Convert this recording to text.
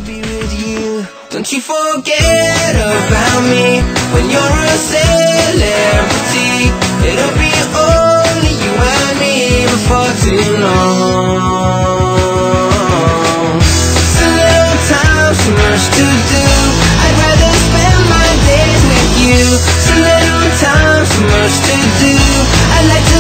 be with you. Don't you forget about me when you're a celebrity. It'll be only you and me before too long. So little time, so much to do. I'd rather spend my days with you. So little time, so much to do. I'd like to